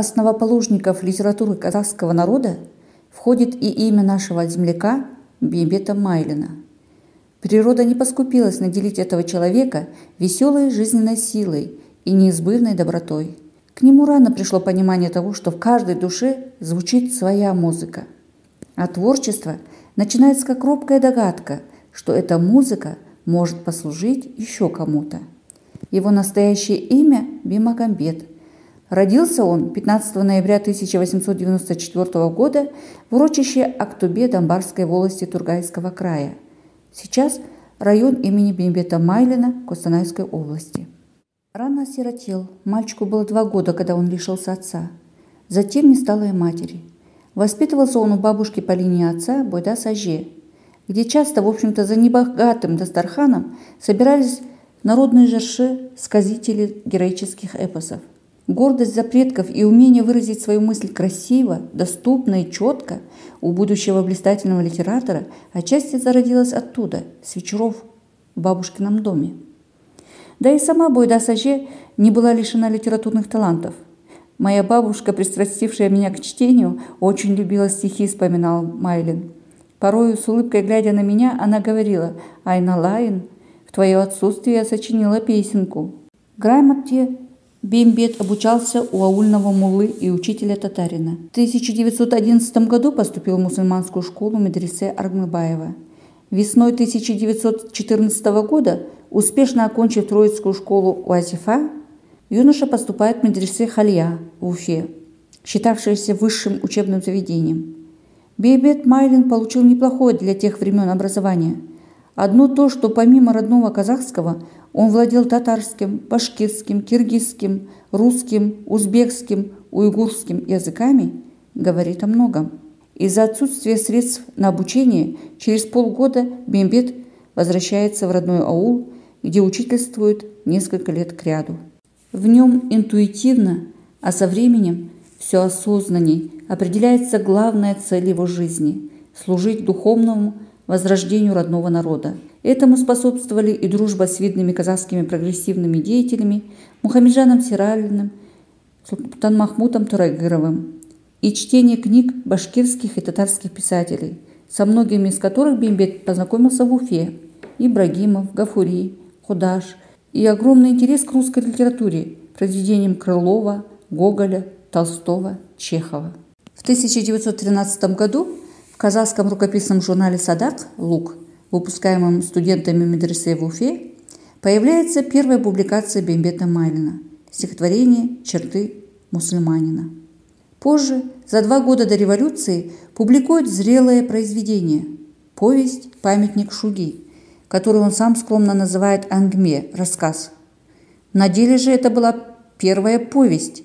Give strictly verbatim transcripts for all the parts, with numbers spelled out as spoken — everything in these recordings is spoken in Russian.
основоположников литературы казахского народа входит и имя нашего земляка Беймбета Майлина. Природа не поскупилась наделить этого человека веселой жизненной силой и неизбывной добротой. К нему рано пришло понимание того, что в каждой душе звучит своя музыка. А творчество начинается как робкая догадка, что эта музыка может послужить еще кому-то. Его настоящее имя – Бимагамбет. Родился он пятнадцатого ноября тысяча восемьсот девяносто четвёртого года в урочище Актубе Дамбарской волости Тургайского края. Сейчас район имени Беймбета Майлина Костанайской области. Рано осиротел. Мальчику было два года, когда он лишился отца. Затем не стало и матери. Воспитывался он у бабушки по линии отца Бойдас Аже, где часто, в общем-то, за небогатым дастарханом собирались народные жерши, сказители героических эпосов. Гордость за предков и умение выразить свою мысль красиво, доступно и четко у будущего блистательного литератора отчасти зародилась оттуда, с вечеров в бабушкином доме. Да и сама Бойдас Аже не была лишена литературных талантов. «Моя бабушка, пристрастившая меня к чтению, очень любила стихи», — вспоминал Майлин. Порою, с улыбкой глядя на меня, она говорила: «Айналайн, в твое отсутствие я сочинила песенку». Грамоте Беймбет обучался у аульного муллы и учителя татарина. В тысяча девятьсот одиннадцатом году поступил в мусульманскую школу медресе Аргмыбаева. Весной тысяча девятьсот четырнадцатого года, успешно окончив Троицкую школу Уазифа, юноша поступает в медресе Халья в Уфе, считавшееся высшим учебным заведением. Беймбет Майлин получил неплохое для тех времен образование. Одно то, что помимо родного казахского он владел татарским, башкирским, киргизским, русским, узбекским, уйгурским языками, говорит о многом. Из-за отсутствия средств на обучение через полгода Беймбет возвращается в родной аул, где учительствует несколько лет кряду. В нем интуитивно, а со временем все осознанней определяется главная цель его жизни – служить духовному возрождению родного народа. Этому способствовали и дружба с видными казахскими прогрессивными деятелями Мухамеджаном Сиралиным, Султанмахмутом Турайгыровым и чтение книг башкирских и татарских писателей, со многими из которых Беймбет познакомился в Уфе: Ибрагимов, Гафури, Худаш, и огромный интерес к русской литературе, произведениям Крылова, Гоголя, Толстого, Чехова. В тысяча девятьсот тринадцатом году в казахском рукописном журнале «Садак» «Лук», выпускаемом студентами медресе в Уфе, появляется первая публикация Беймбета Майлина – стихотворение «Черты мусульманина». Позже, за два года до революции, публикует зрелое произведение – повесть «Памятник Шуги», которую он сам скромно называет «Ангме» – рассказ. На деле же это была первая повесть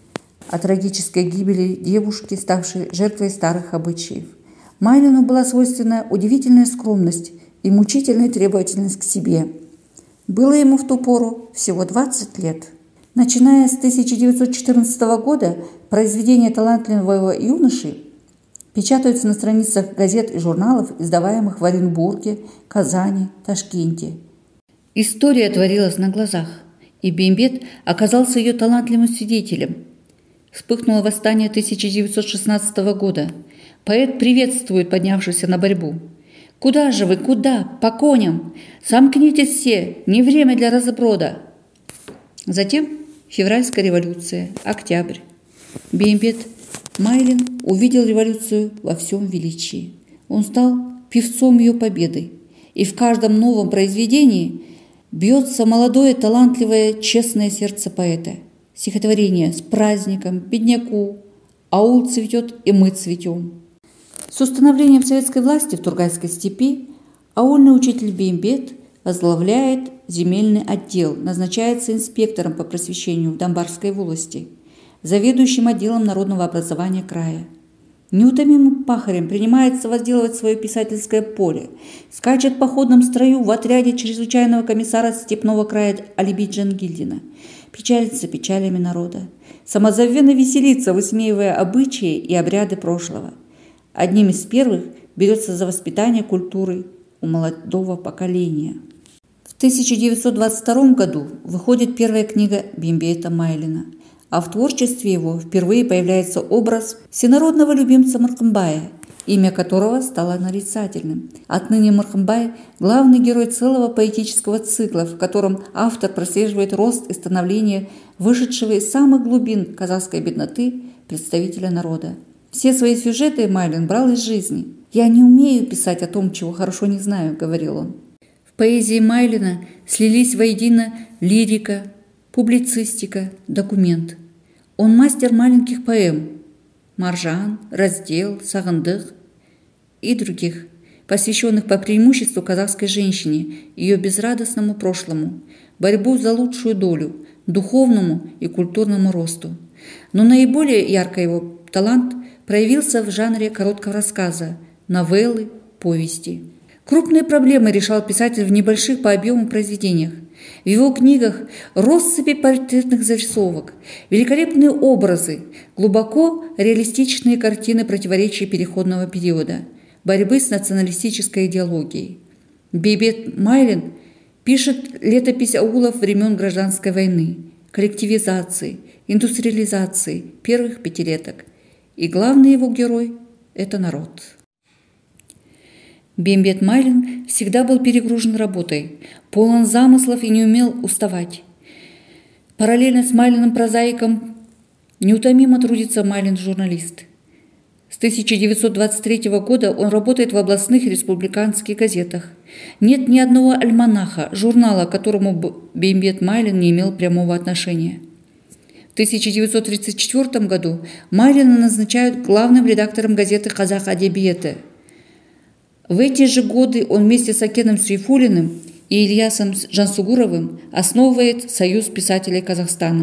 о трагической гибели девушки, ставшей жертвой старых обычаев. Майлину была свойственна удивительная скромность и мучительная требовательность к себе. Было ему в ту пору всего двадцать лет. Начиная с тысяча девятьсот четырнадцатого года произведения талантливого юноши печатаются на страницах газет и журналов, издаваемых в Оренбурге, Казани, Ташкенте. История творилась на глазах, и Беймбет оказался ее талантливым свидетелем. Вспыхнуло восстание тысяча девятьсот шестнадцатого года. Поэт приветствует поднявшихся на борьбу. «Куда же вы, куда? По коням! Сомкнитесь все, не время для разброда!» Затем февральская революция, октябрь. Беймбет Майлин увидел революцию во всем величии. Он стал певцом ее победы, и в каждом новом произведении бьется молодое, талантливое, честное сердце поэта. Стихотворение «С праздником», «Бедняку», «Аул цветет, и мы цветем». С установлением советской власти в Тургайской степи аульный учитель Беймбет возглавляет земельный отдел, назначается инспектором по просвещению в Дамбарской волости, заведующим отделом народного образования края. Неутомимым пахарем принимается возделывать свое писательское поле, скачет в походном строю в отряде чрезвычайного комиссара степного края Алиби Джангильдина, печалится печалями народа, самозабвенно веселится, высмеивая обычаи и обряды прошлого. Одним из первых берется за воспитание культуры у молодого поколения. В тысяча девятьсот двадцать втором году выходит первая книга Беймбета Майлина а в творчестве его впервые появляется образ всенародного любимца Мыркымбая, имя которого стало нарицательным. Отныне Мыркымбай – главный герой целого поэтического цикла, в котором автор прослеживает рост и становление вышедшего из самых глубин казахской бедноты представителя народа. Все свои сюжеты Майлин брал из жизни. «Я не умею писать о том, чего хорошо не знаю», – говорил он. В поэзии Майлина слились воедино лирика, публицистика, документ. Он мастер маленьких поэм «Маржан», «Раздел», «Сағындық» и других, посвященных по преимуществу казахской женщине, ее безрадостному прошлому, борьбу за лучшую долю, духовному и культурному росту. Но наиболее ярко его талант проявился в жанре короткого рассказа, новеллы, повести. Крупные проблемы решал писатель в небольших по объему произведениях. В его книгах россыпи портретных зарисовок, великолепные образы, глубоко реалистичные картины противоречий переходного периода, борьбы с националистической идеологией. Бейбет Майлин пишет летопись аулов времен гражданской войны, коллективизации, индустриализации первых пятилеток. И главный его герой – это народ. Беймбет Майлин всегда был перегружен работой, полон замыслов и не умел уставать. Параллельно с Майлиным-прозаиком неутомимо трудится Майлин-журналист. С тысяча девятьсот двадцать третьего года он работает в областных и республиканских газетах. Нет ни одного альманаха, журнала, к которому Беймбет Майлин не имел прямого отношения. В тысяча девятьсот тридцать четвёртом году Майлина назначают главным редактором газеты «Казах Адебиеті». В эти же годы он вместе с Акеном Сейфуллиным и Ильясом Жансугуровым основывает Союз писателей Казахстана.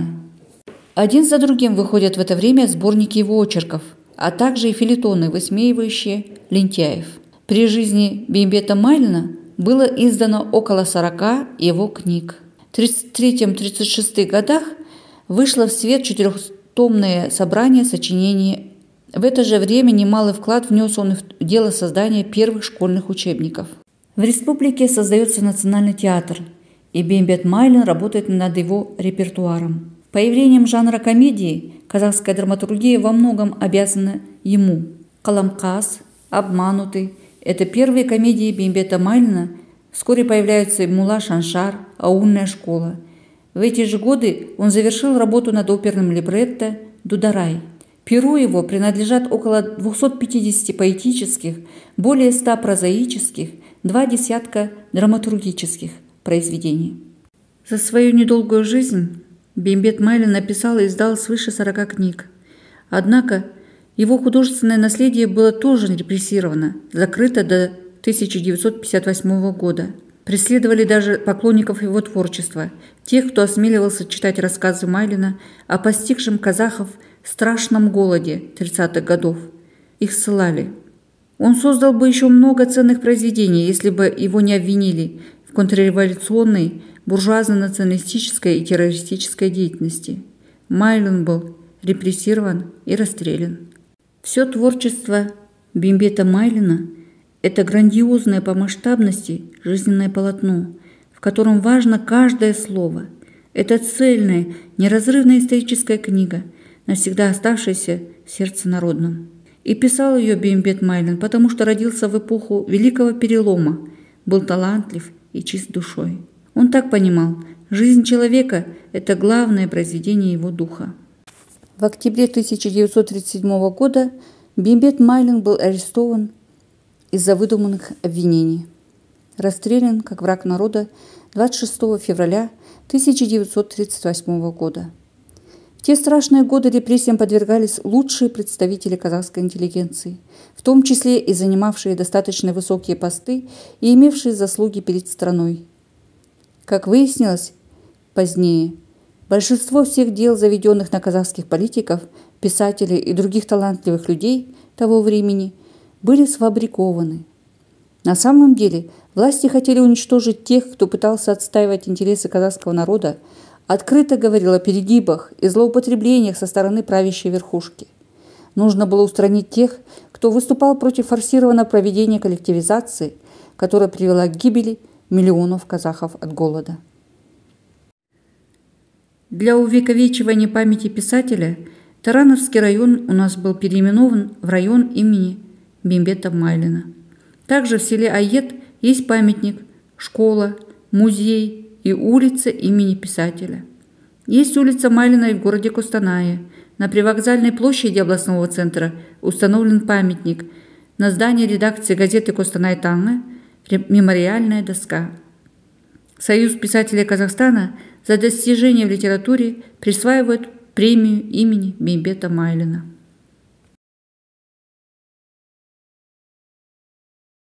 Один за другим выходят в это время сборники его очерков, а также и фельетоны, высмеивающие лентяев. При жизни Беймбета Майлина было издано около сорока его книг. В тридцать третьем — тридцать шестом годах вышло в свет четырехтомное собрание сочинений. В это же время немалый вклад внес он в дело создания первых школьных учебников. В республике создается национальный театр, и Беймбет Майлин работает над его репертуаром. Появлением жанра комедии казахская драматургия во многом обязана ему. «Каламкас», «Обманутый» – это первые комедии Беймбета Майлина. Вскоре появляются и «Мулла Шаншар», «Аульная школа». В эти же годы он завершил работу над оперным либретто «Дударай». Перу его принадлежат около двухсот пятидесяти поэтических, более ста прозаических, два десятка драматургических произведений. За свою недолгую жизнь Беймбет Майлин написал и издал свыше сорока книг. Однако его художественное наследие было тоже репрессировано, закрыто до тысяча девятьсот пятьдесят восьмого года. Преследовали даже поклонников его творчества, тех, кто осмеливался читать рассказы Майлина о постигшем казахов страшном голоде тридцатых годов. Их ссылали. Он создал бы еще много ценных произведений, если бы его не обвинили в контрреволюционной, буржуазно-националистической и террористической деятельности. Майлин был репрессирован и расстрелян. Все творчество Беймбета Майлина – это грандиозное по масштабности жизненное полотно, в котором важно каждое слово. Это цельная, неразрывная историческая книга, навсегда оставшаяся в сердце народном. И писал ее Беймбет Майлин, потому что родился в эпоху Великого Перелома, был талантлив и чист душой. Он так понимал, жизнь человека – это главное произведение его духа. В октябре тысяча девятьсот тридцать седьмого года Беймбет Майлин был арестован из-за выдуманных обвинений. Расстрелян как враг народа двадцать шестого февраля тысяча девятьсот тридцать восьмого года. В те страшные годы репрессиям подвергались лучшие представители казахской интеллигенции, в том числе и занимавшие достаточно высокие посты и имевшие заслуги перед страной. Как выяснилось позднее, большинство всех дел, заведенных на казахских политиков, писателей и других талантливых людей того времени, были сфабрикованы. На самом деле власти хотели уничтожить тех, кто пытался отстаивать интересы казахского народа, открыто говорил о перегибах и злоупотреблениях со стороны правящей верхушки. Нужно было устранить тех, кто выступал против форсированного проведения коллективизации, которая привела к гибели миллионов казахов от голода. Для увековечивания памяти писателя Тарановский район у нас был переименован в район имени Бимбета Майлина. Также в селе Айет есть памятник, школа, музей и улица имени писателя. Есть улица Майлина и в городе Костанае. На привокзальной площади областного центра установлен памятник. На здании редакции газеты «Костанай-Танга» мемориальная доска. Союз писателей Казахстана за достижения в литературе присваивает премию имени Бимбета Майлина.